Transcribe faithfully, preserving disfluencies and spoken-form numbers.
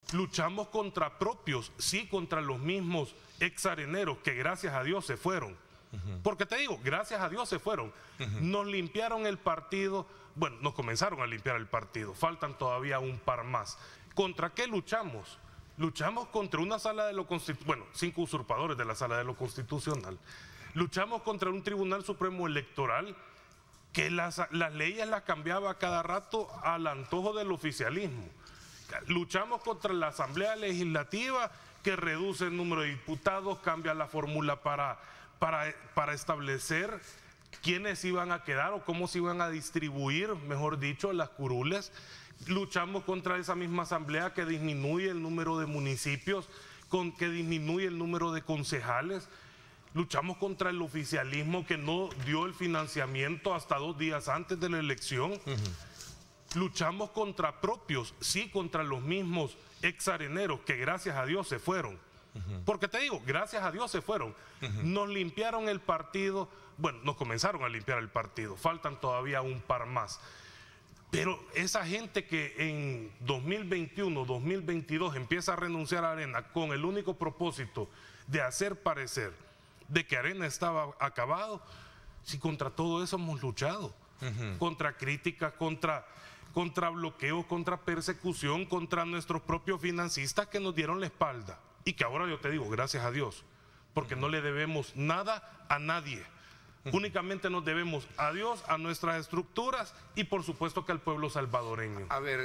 Luchamos contra propios, sí, contra los mismos exareneros que gracias a Dios se fueron. Uh-huh. Porque te digo, gracias a Dios se fueron. Uh-huh. Nos limpiaron el partido, bueno, nos comenzaron a limpiar el partido, faltan todavía un par más. ¿Contra qué luchamos? Luchamos contra una sala de lo constitucional, bueno, cinco usurpadores de la sala de lo constitucional. Luchamos contra un Tribunal Supremo Electoral que las, las leyes las cambiaba cada rato al antojo del oficialismo. Luchamos contra la Asamblea Legislativa que reduce el número de diputados, cambia la fórmula para, para, para establecer quiénes iban a quedar o cómo se iban a distribuir, mejor dicho, las curules. Luchamos contra esa misma asamblea que disminuye el número de municipios, con, que disminuye el número de concejales. Luchamos contra el oficialismo que no dio el financiamiento hasta dos días antes de la elección. Uh-huh. Luchamos contra propios, sí, contra los mismos exareneros que gracias a Dios se fueron. Uh-huh. Porque te digo, gracias a Dios se fueron. Uh-huh. Nos limpiaron el partido, bueno, nos comenzaron a limpiar el partido, faltan todavía un par más. Pero esa gente que en dos mil veintiuno, dos mil veintidós empieza a renunciar a Arena con el único propósito de hacer parecer de que Arena estaba acabado, si contra todo eso hemos luchado, uh-huh. contra críticas, contra, contra bloqueos, contra persecución, contra nuestros propios financistas que nos dieron la espalda y que ahora yo te digo, gracias a Dios, porque uh-huh. no le debemos nada a nadie. Únicamente nos debemos a Dios, a nuestras estructuras y por supuesto que al pueblo salvadoreño. A ver.